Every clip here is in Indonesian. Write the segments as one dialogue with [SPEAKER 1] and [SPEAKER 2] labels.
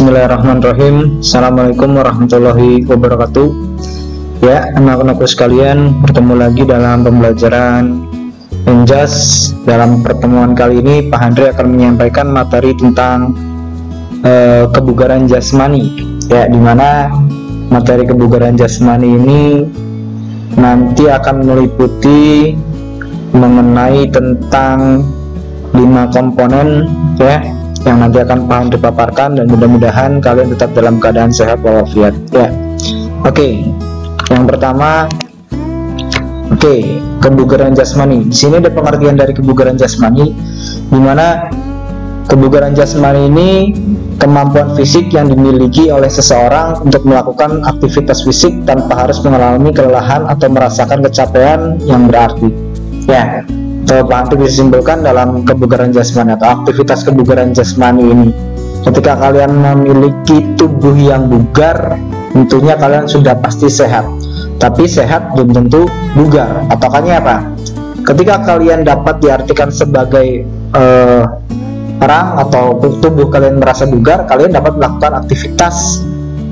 [SPEAKER 1] Bismillahirrahmanirrahim. Assalamualaikum warahmatullahi wabarakatuh. Ya, anak-anakku sekalian, bertemu lagi dalam pembelajaran Enjas. Dalam pertemuan kali ini, Pak Handri akan menyampaikan materi tentang kebugaran jasmani. Ya, dimana materi kebugaran jasmani ini nanti akan meliputi mengenai tentang 5 komponen, ya, yang nanti akan Pak Handri paparkan, dan mudah-mudahan kalian tetap dalam keadaan sehat walafiat. Ya, oke. Yang pertama, kebugaran jasmani. Di sini ada pengertian dari kebugaran jasmani, di mana kebugaran jasmani ini kemampuan fisik yang dimiliki oleh seseorang untuk melakukan aktivitas fisik tanpa harus mengalami kelelahan atau merasakan kecapean yang berarti. Ya, Pak Handri bisa simpulkan dalam kebugaran jasmani atau aktivitas kebugaran jasmani ini, ketika kalian memiliki tubuh yang bugar, tentunya kalian sudah pasti sehat. Tapi sehat belum tentu bugar. Patokannya apa? Ketika kalian dapat diartikan sebagai orang atau tubuh kalian merasa bugar, kalian dapat melakukan aktivitas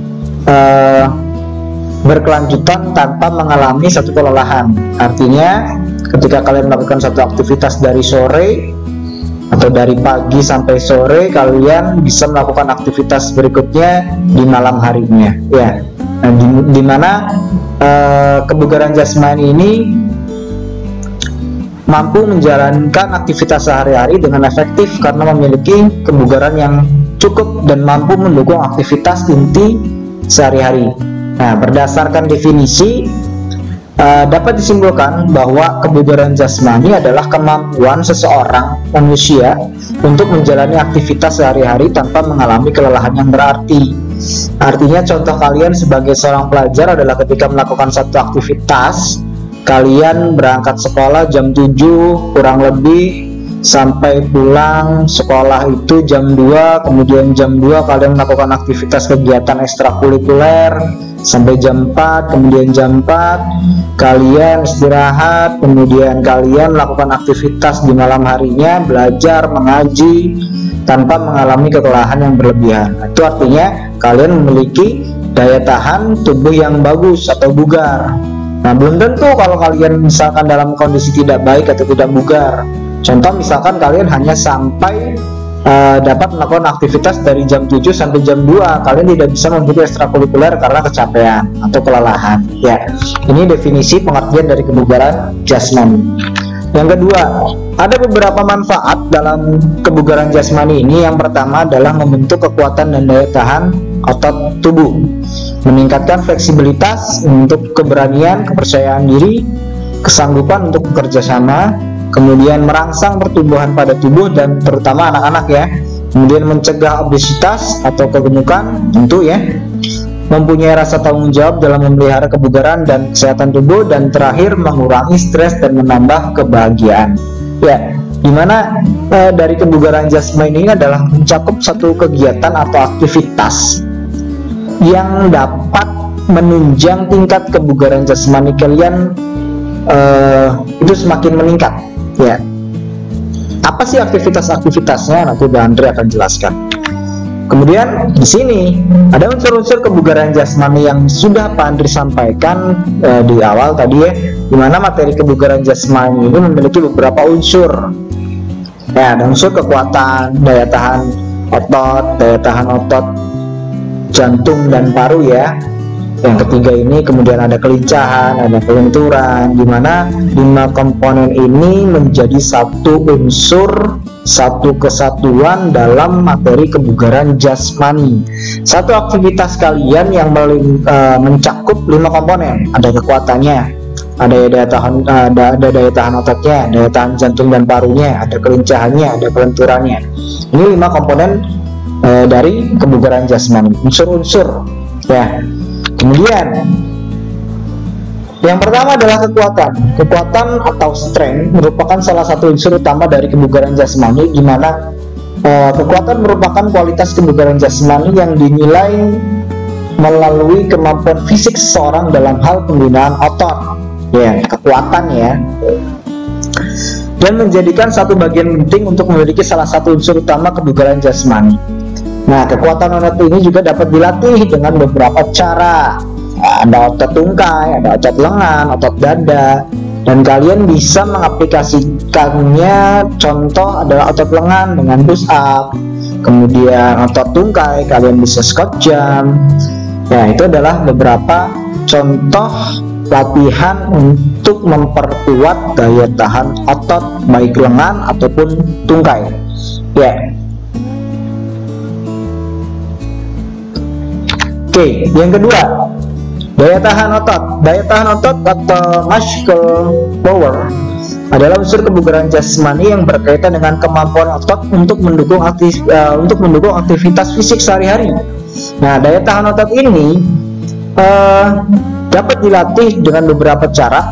[SPEAKER 1] berkelanjutan tanpa mengalami satu kelelahan. Artinya, ketika kalian melakukan satu aktivitas dari sore atau dari pagi sampai sore, kalian bisa melakukan aktivitas berikutnya di malam harinya. Ya, nah, di mana kebugaran jasmani ini mampu menjalankan aktivitas sehari-hari dengan efektif karena memiliki kebugaran yang cukup dan mampu mendukung aktivitas inti sehari-hari. Nah, berdasarkan definisi, dapat disimpulkan bahwa kebugaran jasmani adalah kemampuan seseorang manusia untuk menjalani aktivitas sehari-hari tanpa mengalami kelelahan yang berarti. Artinya, contoh kalian sebagai seorang pelajar adalah ketika melakukan satu aktivitas, kalian berangkat sekolah jam 7 kurang lebih, sampai pulang sekolah itu jam 2, kemudian jam 2 kalian melakukan aktivitas kegiatan ekstrakurikuler sampai jam 4, kemudian jam 4 kalian istirahat, kemudian kalian melakukan aktivitas di malam harinya, belajar, mengaji tanpa mengalami kelelahan yang berlebihan. Itu artinya kalian memiliki daya tahan tubuh yang bagus atau bugar. Nah, belum tentu kalau kalian misalkan dalam kondisi tidak baik atau tidak bugar. Contoh, misalkan kalian hanya sampai dapat melakukan aktivitas dari jam 7 sampai jam 2, kalian tidak bisa mengikuti ekstrakurikuler karena kecapean atau kelelahan. Ya, ini definisi pengertian dari kebugaran jasmani. Yang kedua, ada beberapa manfaat dalam kebugaran jasmani ini. Yang pertama adalah membentuk kekuatan dan daya tahan otot tubuh, meningkatkan fleksibilitas untuk keberanian, kepercayaan diri, kesanggupan untuk bekerja sama, kemudian merangsang pertumbuhan pada tubuh dan terutama anak-anak, ya. Kemudian mencegah obesitas atau kegemukan, tentu, ya. Mempunyai rasa tanggung jawab dalam memelihara kebugaran dan kesehatan tubuh, dan terakhir mengurangi stres dan menambah kebahagiaan. Ya, dimana dari kebugaran jasmani ini adalah mencakup satu kegiatan atau aktivitas yang dapat menunjang tingkat kebugaran jasmani kalian itu semakin meningkat. Ya, apa sih aktivitasnya? Nanti Pak Handri akan jelaskan. Kemudian di sini ada unsur-unsur kebugaran jasmani yang sudah Pak Handri sampaikan di awal tadi, ya, di mana materi kebugaran jasmani ini memiliki beberapa unsur. Ya, ada unsur kekuatan, daya tahan otot jantung dan paru, ya. Yang ketiga ini kemudian ada kelincahan, ada kelenturan, di mana 5 komponen ini menjadi satu unsur, satu kesatuan dalam materi kebugaran jasmani. Satu aktivitas kalian yang mencakup 5 komponen. Ada kekuatannya, ada daya tahan ototnya, daya tahan jantung dan parunya, ada kelincahannya, ada kelenturannya. Ini 5 komponen dari kebugaran jasmani, unsur-unsur, ya. Kemudian yang pertama adalah kekuatan. Kekuatan atau strength merupakan salah satu unsur utama dari kebugaran jasmani, di mana kekuatan merupakan kualitas kebugaran jasmani yang dinilai melalui kemampuan fisik seseorang dalam hal penggunaan otot. Ya, kekuatan, ya. dan menjadikan satu bagian penting untuk memiliki salah satu unsur utama kebugaran jasmani. Nah, kekuatan otot ini juga dapat dilatih dengan beberapa cara. Ada otot tungkai, ada otot lengan, otot dada, dan kalian bisa mengaplikasikannya. Contoh adalah otot lengan dengan push up, kemudian otot tungkai kalian bisa squat jump. Nah, itu adalah beberapa contoh latihan untuk memperkuat daya tahan otot baik lengan ataupun tungkai. Ya. Oke, yang kedua, daya tahan otot. Daya tahan otot atau muscle power adalah unsur kebugaran jasmani yang berkaitan dengan kemampuan otot untuk mendukung aktivitas fisik sehari-hari. Nah, daya tahan otot ini dapat dilatih dengan beberapa cara,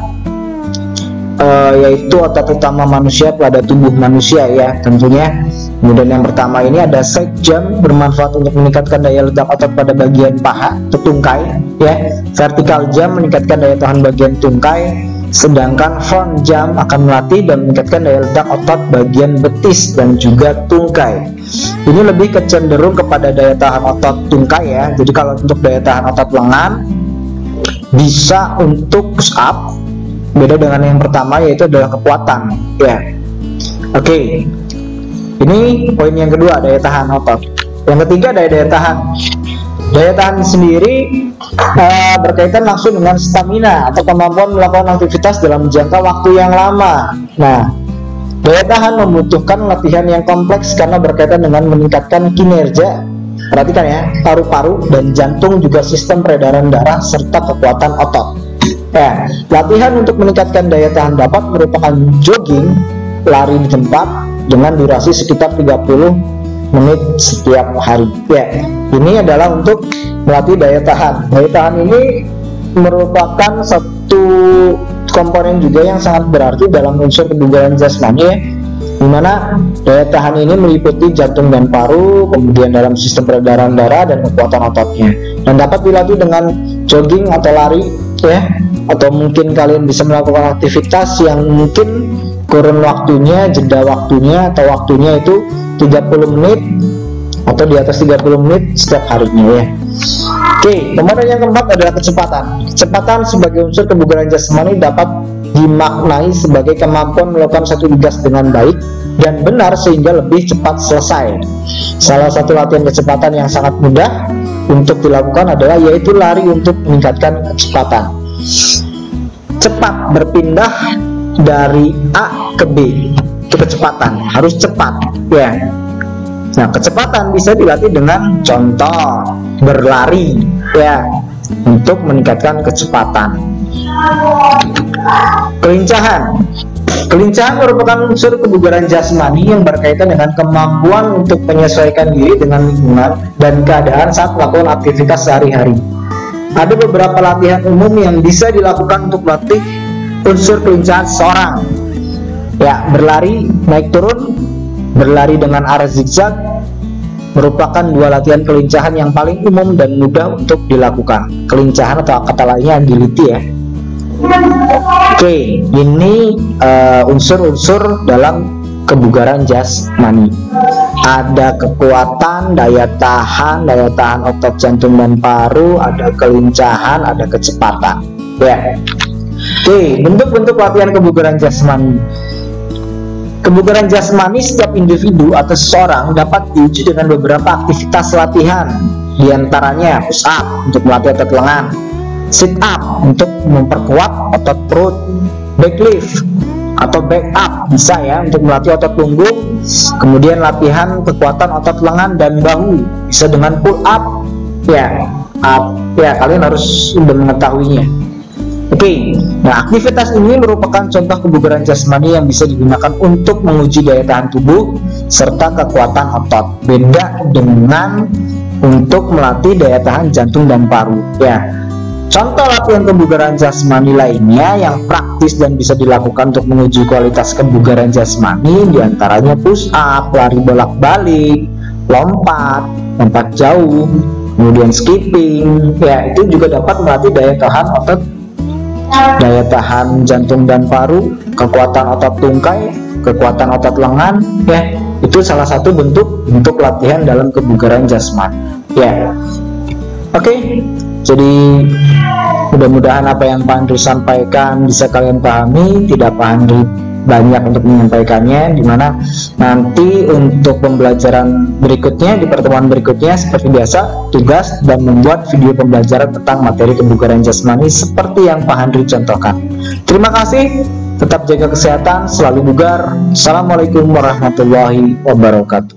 [SPEAKER 1] yaitu otot utama manusia pada tubuh manusia ya tentunya. Kemudian yang pertama ini ada side jump, bermanfaat untuk meningkatkan daya ledak otot pada bagian paha atau tungkai ya. Vertical jump meningkatkan daya tahan bagian tungkai, sedangkan front jump akan melatih dan meningkatkan daya ledak otot bagian betis dan juga tungkai. Ini lebih kecenderung kepada daya tahan otot tungkai ya. Jadi kalau untuk daya tahan otot lengan bisa untuk push up, beda dengan yang pertama yaitu adalah kekuatan ya. Oke, ini poin yang kedua, daya tahan otot. Yang ketiga, daya tahan. Daya tahan sendiri berkaitan langsung dengan stamina atau kemampuan melakukan aktivitas dalam jangka waktu yang lama. Nah, daya tahan membutuhkan latihan yang kompleks karena berkaitan dengan meningkatkan kinerja. Perhatikan ya, paru-paru dan jantung, juga sistem peredaran darah serta kekuatan otot. Ya, latihan untuk meningkatkan daya tahan dapat merupakan jogging, lari di tempat dengan durasi sekitar 30 menit setiap hari. Ya, ini adalah untuk melatih daya tahan. Daya tahan ini merupakan satu komponen juga yang sangat berarti dalam unsur kebugaran jasmani ya, dimana daya tahan ini meliputi jantung dan paru, kemudian dalam sistem peredaran darah dan kekuatan ototnya, dan dapat dilatih dengan jogging atau lari ya, atau mungkin kalian bisa melakukan aktivitas yang mungkin kurun waktunya, jeda waktunya atau waktunya itu 30 menit atau di atas 30 menit setiap harinya ya. Oke, kemudian yang keempat adalah kecepatan. Kecepatan sebagai unsur kebugaran jasmani dapat dimaknai sebagai kemampuan melakukan satu tugas dengan baik dan benar sehingga lebih cepat selesai. Salah satu latihan kecepatan yang sangat mudah untuk dilakukan adalah yaitu lari untuk meningkatkan kecepatan. Cepat berpindah dari A ke B, itu kecepatan, harus cepat ya. Nah, kecepatan bisa dilatih dengan contoh berlari ya, untuk meningkatkan kecepatan. Kelincahan. Kelincahan merupakan unsur kebugaran jasmani yang berkaitan dengan kemampuan untuk menyesuaikan diri dengan lingkungan dan keadaan saat melakukan aktivitas sehari-hari. Ada beberapa latihan umum yang bisa dilakukan untuk melatih unsur kelincahan seseorang ya. Berlari naik turun, berlari dengan arah zigzag merupakan dua latihan kelincahan yang paling umum dan mudah untuk dilakukan. Kelincahan atau kata lainnya agility ya. Oke, ini unsur-unsur dalam kebugaran jasmani. Ada kekuatan, daya tahan otot jantung dan paru, ada kelincahan, ada kecepatan ya. Oke, bentuk-bentuk latihan kebugaran jasmani. Kebugaran jasmani setiap individu atau seseorang dapat diuji dengan beberapa aktivitas latihan. Di antaranya push up untuk melatih otot lengan, sit up untuk memperkuat otot perut, back lift atau back up bisa ya untuk melatih otot punggung. Kemudian latihan kekuatan otot lengan dan bahu bisa dengan pull up ya. Kalian harus sudah mengetahuinya. Oke, nah aktivitas ini merupakan contoh kebugaran jasmani yang bisa digunakan untuk menguji daya tahan tubuh serta kekuatan otot. Beda dengan untuk melatih daya tahan jantung dan paru ya. Contoh latihan kebugaran jasmani lainnya yang praktis dan bisa dilakukan untuk menguji kualitas kebugaran jasmani diantaranya push up, lari bolak-balik, lompat jauh, kemudian skipping ya. Itu juga dapat melatih daya tahan otot, daya tahan jantung dan paru, kekuatan otot tungkai, kekuatan otot lengan ya. itu salah satu bentuk latihan dalam kebugaran jasmani. Ya, oke. Jadi mudah-mudahan apa yang Pak Andri sampaikan bisa kalian pahami. Tidak Pak Andri banyak untuk menyampaikannya, dimana nanti untuk pembelajaran berikutnya di pertemuan berikutnya seperti biasa tugas dan membuat video pembelajaran tentang materi kebugaran jasmani seperti yang Pak Andri contohkan. Terima kasih, tetap jaga kesehatan, selalu bugar. Assalamualaikum warahmatullahi wabarakatuh.